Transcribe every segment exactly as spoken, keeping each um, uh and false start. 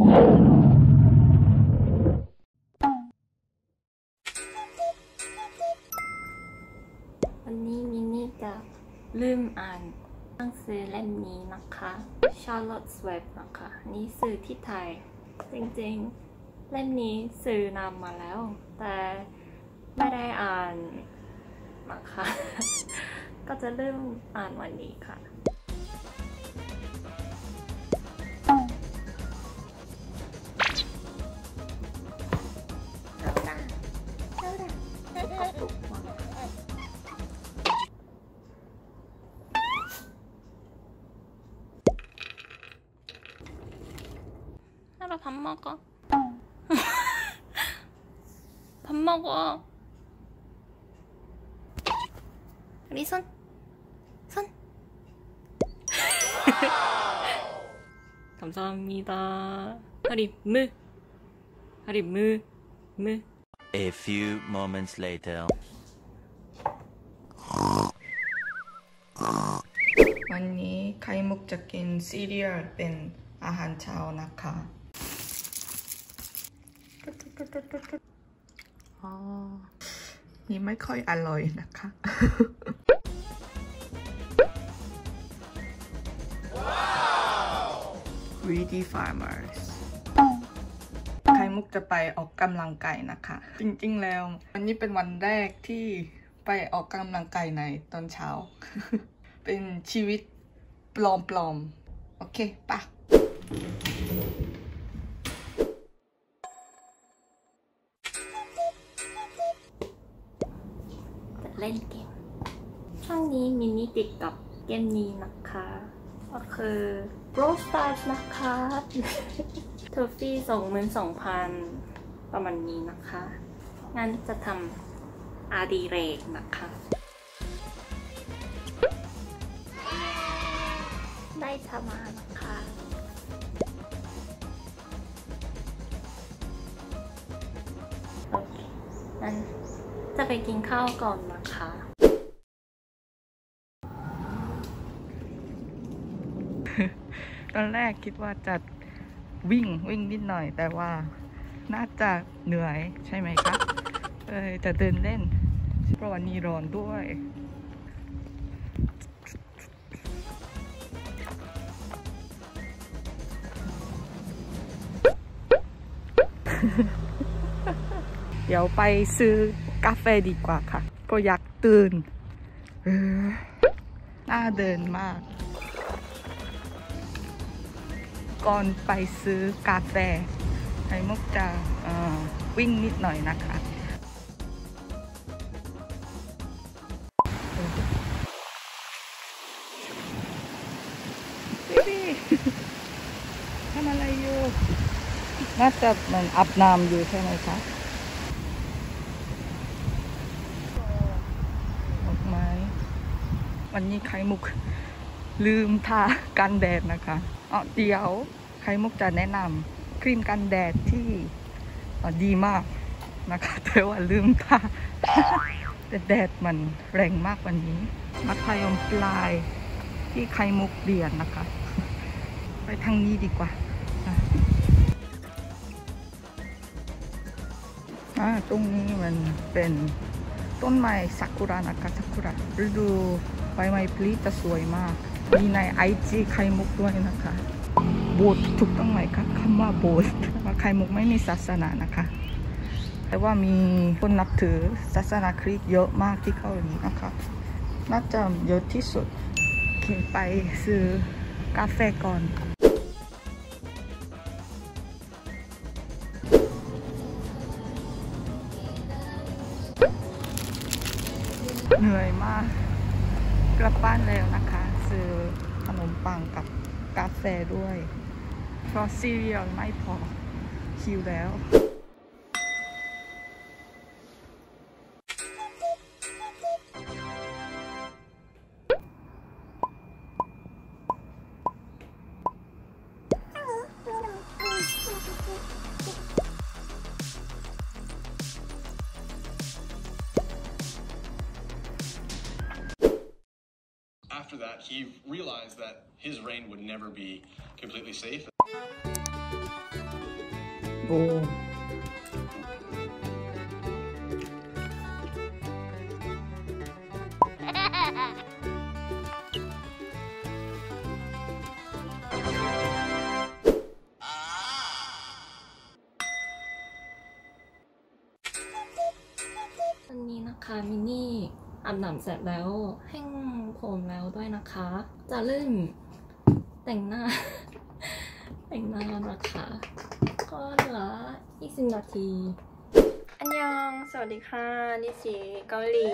วันนี้มินนี่จะลืมอ่านหนังสือเล่มนี้นะคะ Charlotte's Web นะคะ นี่สื่อที่ไทยจริงๆเล่มนี้สื่อนำมาแล้วแต่ไม่ได้อ่านนะคะ ก็จะเริ่มอ่านวันนี้ค่ะ하루 밥 먹어. 밥 먹어. 우리 손. 손. 감사합니다. 하리 무. 하리 무. 무. A few moments later. วันนี้ไข่มุกจะกินซีเรียลเป็นอาหารเช้านะคะอ๋อนี่ไม่ค่อยอร่อยนะคะ Greedy Farmers ไข่มุกจะไปออกกำลังกายนะคะจริงๆแล้ววันนี้เป็นวันแรกที่ไปออกกำลังกายในตอนเช้า เป็นชีวิตปลอมๆโอเคปะเล่นเกมช่วงนี้มินนี่ติดกับเกมนี้นะคะก็คือ Brawl Stars นะคะทอฟฟี่สองหมื่นสองพันประมาณนี้นะคะงั้นจะทำอาดีเรกนะคะได้ทำมานะคะโอเคงั้นจะไปกินข้าวก่อนนะคะตอนแรกคิดว่าจะวิ่งวิ่งนิดหน่อยแต่ว่าน่าจะเหนื่อยใช่ไหมคะเออจะเดินเล่นเพราะวันนี้ร้อนด้วย เดี๋ยวไปซื้อกาแฟดีกว่าค่ะก็อยากตื่นเออน่าเดินมากก่อนไปซื้อกาแฟไข่มุกจะวิ่งนิดหน่อยนะคะพี่ทำอะไรอยู่น่าจะมันอาบน้ำอยู่ใช่ไหมคะดอกไม้วันนี้ไข่มุกลืมทากันแดดนะคะอ๋อเดี๋ยวไข่มุกจะแนะนำครีมกันแดดที่ดีมากนะคะแต่ว่าลืมทาแต่แดดมันแรงมากวันนี้มัธยมปลายที่ไข่มุกเรียนนะคะไปทางนี้ดีกว่าอ่าตรงนี้มันเป็นต้นไม้ซากุระนะคะซากุระฤดูใบไม้ผลิจะสวยมากมีในไอจีไข่มุกด้วยนะคะโบสถ์ถูกต้องไหมคะคำว่าโบสถ์ว่าไข่มุกไม่มีศาสนานะคะแต่ว่ามีคนนับถือศาสนาคริสต์เยอะมากที่เกาหลีนะคะน่าจะเยอะที่สุดโอเคไปซื้อกาแฟก่อนเหนื่อยมากกลับบ้านแล้วนะคะซื้อขนมปังกับกาแฟด้วยเพราะซีเรียลไม่พอคิวแล้ว After that, he realized that his reign would never be completely safe. โอ้วันนี้นะคะมินนี่อาบน้ำเสร็จแล้วแห้งผมแล้วด้วยนะคะ จะเริ่มแต่งหน้า แต่งหน้านะคะก็เหลือยี่สิบนาทีอันยองสวัสดีค่ะนี่สิเกาหลี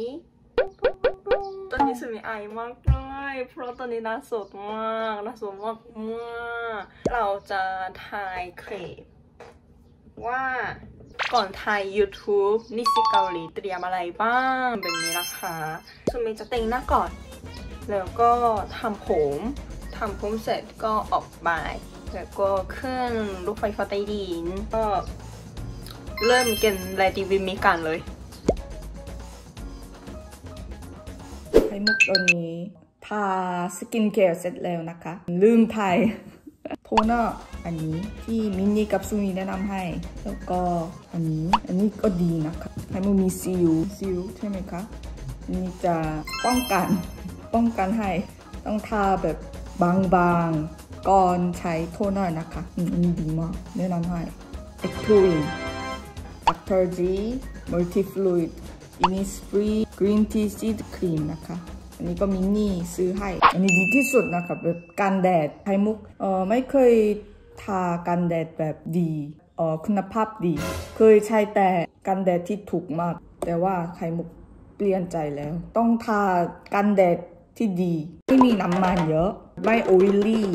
ตอนนี้สุดมีไอมากเลยเพราะตอนนี้หน้าสดมากหน้าสดมากมากเราจะถ่ายคลิปว่าก่อนถ่าย YouTube นิสิเกาหลีเตรียมอะไรบ้างแบบนี้นะคะสุดมีจะแต่งหน้าก่อนแล้วก็ทำผมทำผมเสร็จก็ออกไปแล้วก็ขึ้นรถไฟฟ้าใต้ดินก็เริ่มกินแลดีวิมิกันเลยไข่มุกตอนนี้ทาสกินแคร์เสร็จแล้วนะคะลืมถ่ายโทนเนอร์อันนี้ที่มินนี่กับซูมีแนะนำให้แล้วก็อันนี้อันนี้ก็ดีนะคะไข่มุกมีซิลซิลใช่ไหมคะอันนี้จะป้องกันป้องกันให้ต้องทาแบบบางๆก่อนใช้โทนเนอร์นะคะอันนี้ดีมากแนะนำให้ Ectuin Doctor G Multi-Fluid Innisfree Green Tea Seed Cream นะคะอันนี้ก็มินนี่ซื้อให้อันนี้ดีที่สุดนะคะแบบกันแดดไข่มุกเออไม่เคยทากันแดดแบบดีเออคุณภาพดีเคยใช้แต่กันแดดที่ถูกมากแต่ว่าไข่มุกเปลี่ยนใจแล้วต้องทากันแดดที่ดีไม่มีน้ำมันเยอะไม่ออยลี่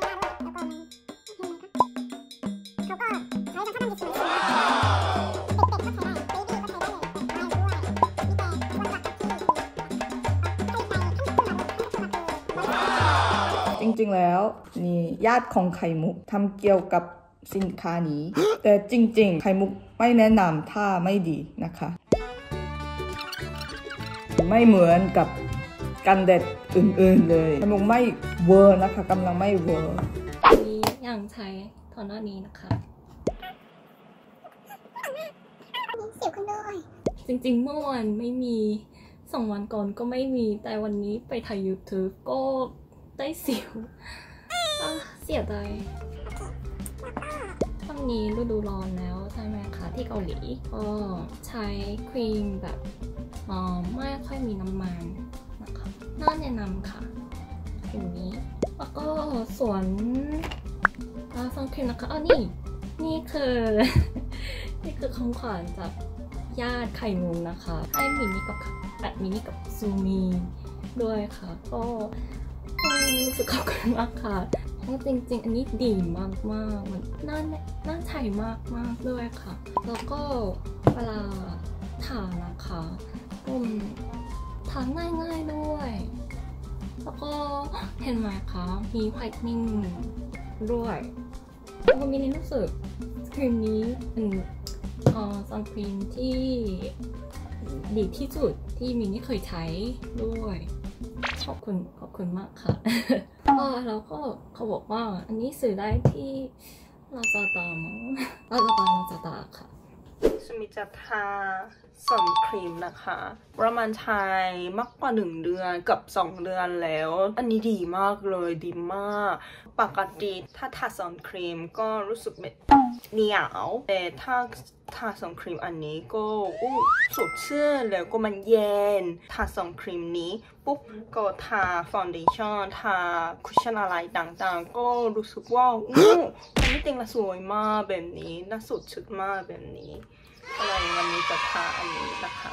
จริงๆแล้วนี่ญาติของไข่มุกทำเกี่ยวกับสินค้านี้ แต่จริงๆไข่มุกไม่แนะนำถ้าไม่ดีนะคะไม่เหมือนกับกันแดดอื่นๆเลยไข่มุกไม่เวอร์นะคะกำลังไม่เวอร์นี้ยังใช้โทนเนอร์นี้นะคะเสียวขึ้นด้วยจริงๆเมื่อวานไม่มีสองวันก่อนก็ไม่มีแต่วันนี้ไปถ่าย YouTube ก็ได้สิวเสียดายตอนนี้ฤดูร้อนแล้วใช่ไหมคะที่เกาหลีก็ใช้ครีมแบบอ๋อไม่ค่อยมีน้ำมันนะคะน่าแนะนำค่ะอย่างนี้แล้วก็ส่วนซันครีมนะคะอ๋อนี่นี่คือ นี่คือของขวัญจากญาติไข่มุกนะคะให้มินนี่กับแบบมินนี่กับซูมีด้วยค่ะก็รู้สึกขอบคุณมากค่ะจริงๆอันนี้ดีมากมากมันน่าน่าใช้มากมากด้วยค่ะแล้วก็เวลาทานะคะอืมทาง่ายง่ายด้วยแล้วก็เห็นไหมคะมีไวท์นิ่งด้วยแล้วก็มินนี่รู้สึกครีมนี้เป็นเอ่อซันครีมที่ดีที่สุดที่มินนี่เคยใช้ด้วยขอบคุณขอบคุณมากค่ะ แล้วก็เขาบอกว่าอันนี้ซื้อได้ที่ลาซาด้ามั้งลาซาด้าลาซาด้าค่ะสมิจะทาซันครีมนะคะประมาณใช้มากกว่าหนึ่งเดือนกับสองเดือนแล้วอันนี้ดีมากเลยดีมากปกติถ้าทาซันครีมก็รู้สึกแบบเหนียวแต่ถ้าทาซันครีมอันนี้ก็อู้สดชื่นแล้วก็มันเย็นทาซันครีมนี้ปุ๊บก็ทาฟอนเดชั่นทาคุชชั่นอะไรต่างๆก็รู้สึกว่าอู้มันไม่เต็งละสวยมากแบบนี้น่าสดชื่นมากแบบนี้อะไรวันนี้จะทาอันนี้นะคะ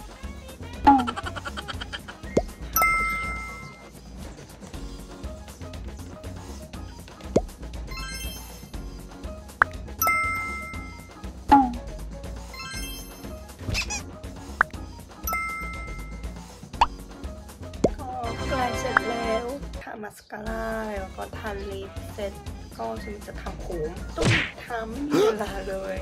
ใกล้เสร็จแล้วทามาสคาร่าแล้วก็ทาลิปเสร็จก็ฉันจะทำผมต้องทำไม่มีเวลาเลย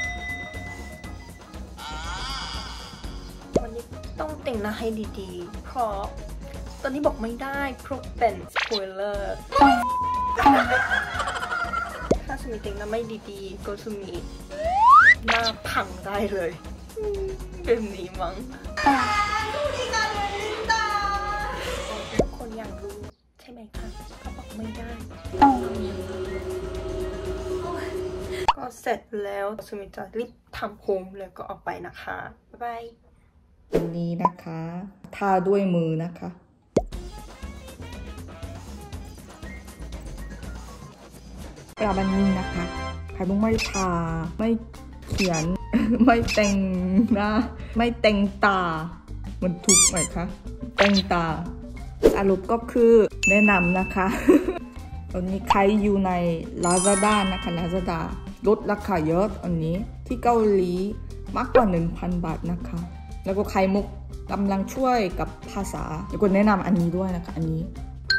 วันนี้ต้องแต่งหน้าให้ดีๆเพราะตอนนี้บอกไม่ได้เพราะเป็นสปอยเลอร์ถ้าฉันมิแต่งหน้าไม่ดีๆก็ซูมิหน้าพังได้เลยแบบนี้มั้งคนอยากรู้ใช่ไหมคะก็บอกไม่ได้ก็เสร็จแล้วซูมิจะรีบทำโฮมแล้วก็ออกไปนะคะบ๊ายบายอันนี้นะคะทาด้วยมือนะคะแบบนี้นะคะใครบุ้งไม่ทาไม่เขียน ไม่แต่งหน้าไม่แต่งตามันถูกไหมคะแต่งตาสรุปก็คือแนะนำนะคะ ตอนนี้ใครอยู่ใน Lazada นะคะ Lazada ลดราคาเยอะอันนี้ที่เกาหลีมากกว่า หนึ่งพัน บาทนะคะแล้วก็ไข่มุกกำลังช่วยกับภาษาแล้วก็แนะนำอันนี้ด้วยนะคะอันนี้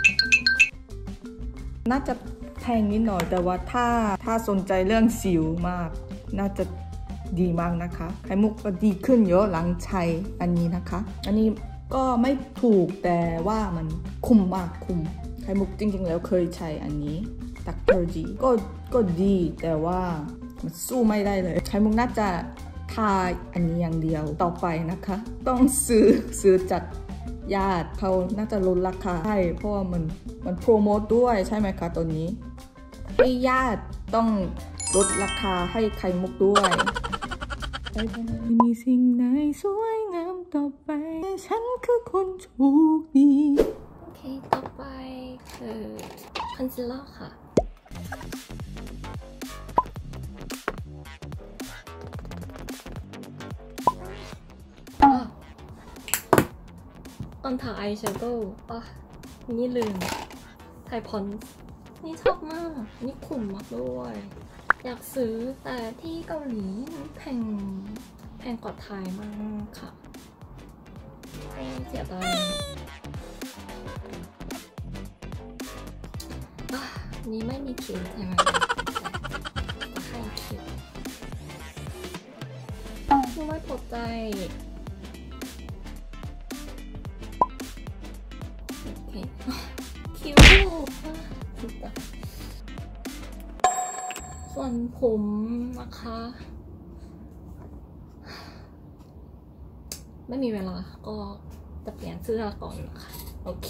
น่าจะแพงนิดหน่อยแต่ว่าถ้าถ้าสนใจเรื่องสิวมากน่าจะดีมากนะคะไข่มุกก็ดีขึ้นเยอะหลังใช้อันนี้นะคะอันนี้ก็ไม่ถูกแต่ว่ามันคุ้มมากคุ้มไข่มุกจริงๆแล้วเคยใช้อันนี้ดักเตอร์จีก็ก็ดีแต่ว่ามันสู้ไม่ได้เลยไข่มุกน่าจะทาอันนี้อย่างเดียวต่อไปนะคะต้องซื้อซื้อจัดญาติเขาน่าจะลดราคาให้เพราะว่ามันมันโปรโมทด้วยใช่ไหมคะตัวนี้ให้ญาติต้องลดราคาให้ไข่มุกด้วยไม่มีสิ่งไหนสวยงามต่อไปฉันคือคนโชคดีโอเคต่อไปคือคอนซีลเลอร์ค่ะตอนถ่ายอายแชโดว์อ่ะนี่ลืมถ่ายพอนนี่ชอบมากนี่ขุ่มมากด้วยอยากซื้อแต่ที่เกาหลีแพงแพงกว่าไทยมากค่ะเสียดายนี่ไม่มีคิวใช่ไหมให้คิวคือไม่ปลดใจคิวส่วนผมนะคะไม่มีเวลาก็จะเปลี่ยนเสื้อก่อนนะคะโอเค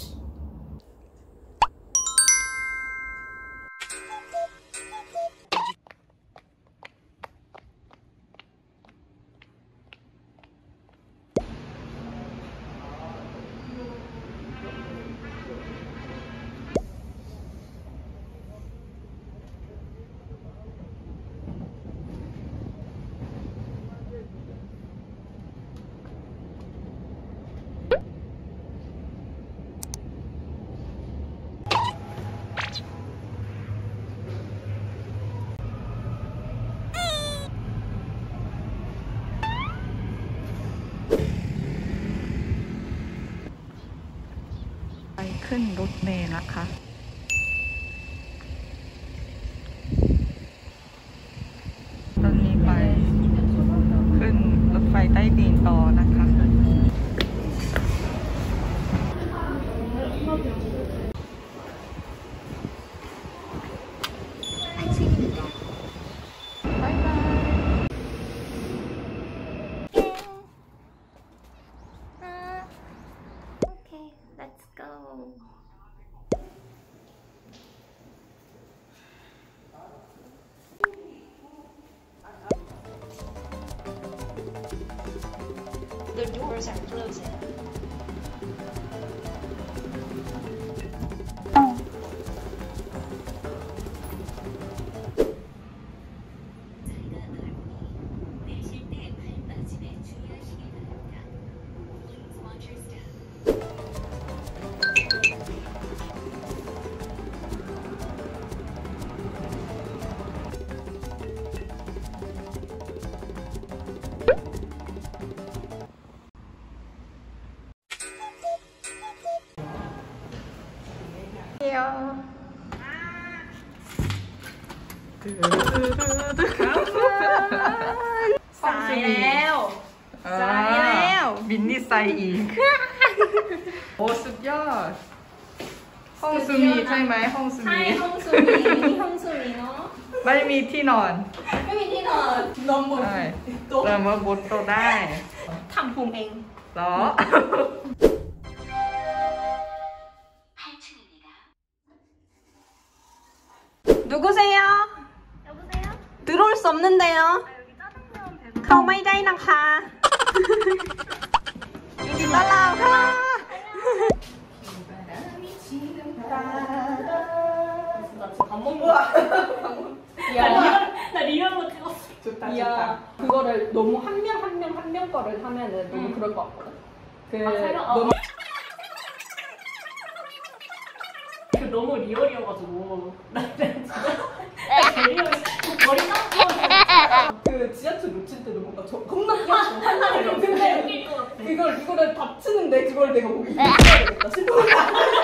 ขึ้นรถเมล์นะคะตอนนี้ไปขึ้นรถไฟใต้ดินต่อนะคะบ๊ายบาย Let's go. The doors are closing. สายแล้วสายแล้วบินนี่ใส่อีกโอ้สุดยอดห้องซูมีใช่ไหมห้องซูมีใช่ห้องซูมีนี่ห้องซูมีเนาะไม่มีที่นอนไม่มีที่นอนนอนบนใช่โต๊ะเรามาบนโต๊ะได้ทำผมเองเหรอ 누구세요? 여보세요? 들어올 수 없는데요. 여기 짜장면 배고. เข้าไม่ได้นะคะ 이리 날라가. 밥 먹는 거야. 나 리얼, 나 리얼로 찍었어. 좋다 이야, 그거를 너무 한 명 한 명 한 명 거를 하면은 너무 그럴 것 같거든. 그 아, 설명, 어. 너무 그 너무 리얼이어가지고 나 진짜 리얼 머리 감고 그 지하철 놓칠 때도 뭔가 저 겁나 귀엽고 한나를 근데 웃길 것 같아. 그걸 그거를 다치는데 그걸 내가 보고 이겨야 되겠다 싶어.